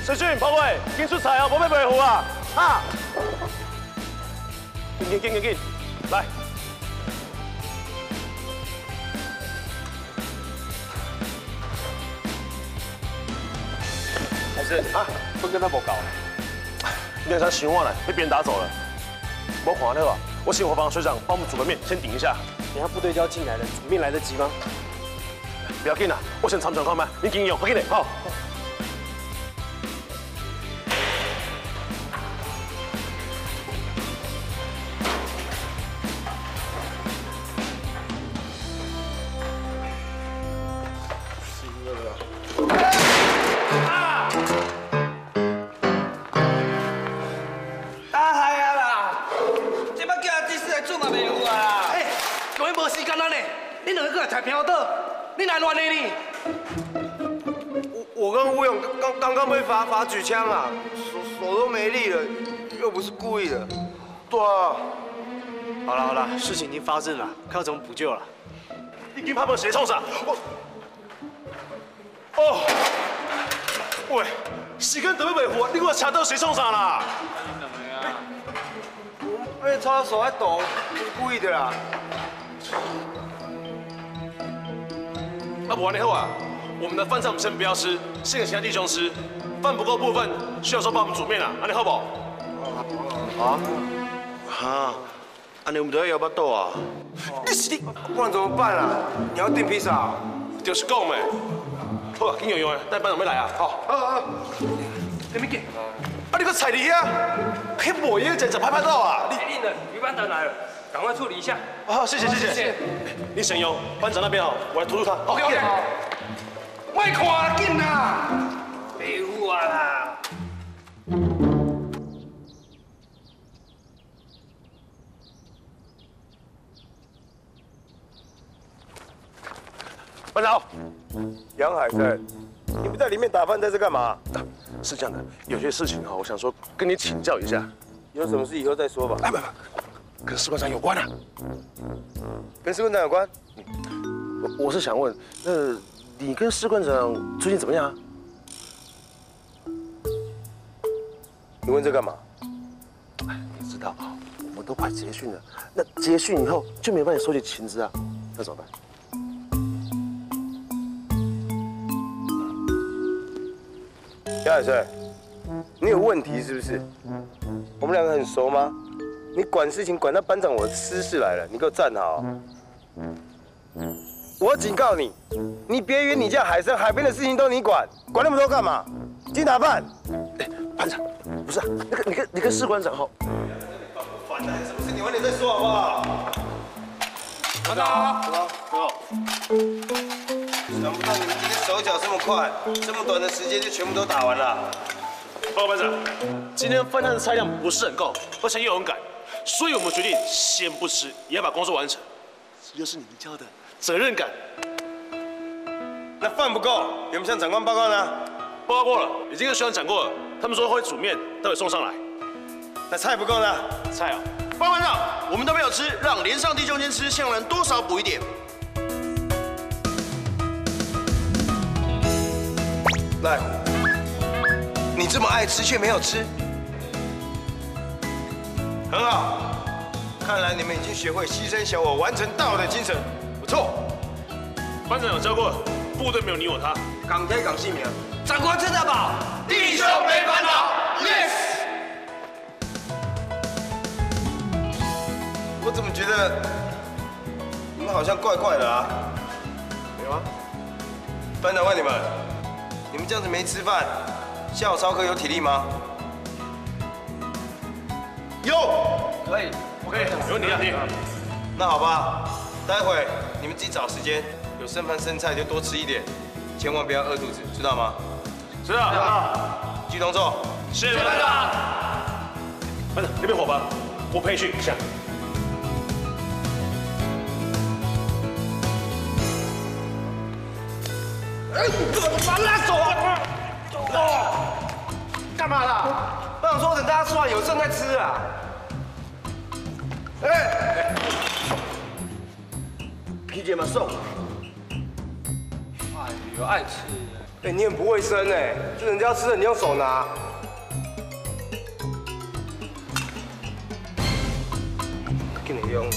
水俊、跑位，紧出彩哦，无要维护啊！啊！紧，来。 还是啊，分跟他无搞。 你刚才想我了，被别人打走了。我看到啊，我请伙房学长帮我们煮个面，先顶一下。 等下部队就要进来了，煮面来得及吗？ 不要紧啦，我先参详看卖，你紧用，快紧点，好。 才飘倒，你哪乱的你？ 我跟吴勇刚刚被罚举枪啊，手都没力了，又不是故意的。对啊。 好了，事情已经发生了，看要怎么补救了。 你今拍无谁冲啥？哦，喂，时间都要袂赴，你给我车到谁冲啥啦？ 我被抓手在抖，不是故意的啦。 啊，不然你好啊，我们的饭菜我们先不要吃，先给其他弟兄吃。饭不够部分，需要说帮我们煮面啊，安尼好不好？ 啊？哈？安尼我们都要摇巴豆啊？你，不然怎么办啊？你要订披萨？ 就是讲咩。好啊，紧用的，等班长要来啊。好。 你咪给。 啊，你个菜梨啊，迄无嘢整拍到啊！ 你硬了，余班长来了，赶快处理一下。 好，谢谢。你先用，班长那边哦，我来督促他。 OK。卖看紧啦，废话啦。 班长， 杨海生，你不在里面打饭，在这干嘛？ 是这样的，有些事情哈，我想说跟你请教一下。 有什么事以后再说吧。 哎，不，跟士官长有关啊。 跟士官长有关？ 我是想问，你跟士官长最近怎么样啊？ 你问这干嘛？ 哎，你知道，我们都快结训了，那结训以后就没办法收集情资啊，那怎么办？ 杨海生，你有问题是不是？我们两个很熟吗？你管事情管到班长我的私事来了，你给我站好！我警告你，你别以为你叫海生，海边的事情都你管，管那么多干嘛？进打饭！ 哎，班长，不是啊，你跟士官长哈。 烦的，什么事你晚点再说好不好？ 班长， 走。想不到你们今天手脚这么快，这么短的时间就全部都打完了。 报告班长，今天饭菜的菜量不是很够，而且又很赶，所以我们决定先不吃，也要把工作完成。这就是你们教的责任感。 那饭不够，有没有向长官报告呢？ 报告过了，已经跟学长讲过了，他们说会煮面，待会送上来。 那菜不够呢？ 菜啊， 报告班长，我们都没有吃，让连上弟兄先吃，向人多少补一点。 赖虎，你这么爱吃却没有吃，很好。看来你们已经学会牺牲小我，完成大我的精神，不错。 班长有教过，部队没有你我他， 港天港姓名。 长官吃得饱， 弟兄没烦恼 ，yes。 我怎么觉得你们好像怪怪的啊？ 有啊。 班长问你们，你们这样子没吃饭，下午操课有体力吗？有。 可以。 OK，没问题啊，你。 那好吧，待会你们自己找时间，有剩饭剩菜就多吃一点，千万不要饿肚子，知道吗？ 知道。 记动作。 是班长。班长，那边伙伴，我陪你去一下。 哎，把拉手啊！干嘛啦？ 班长说等大家吃完有剩再吃啊。哎，皮姐嘛送。 哎呦，爱吃。 哎，你很不卫生哎，就人家吃的你用手拿。给你用了。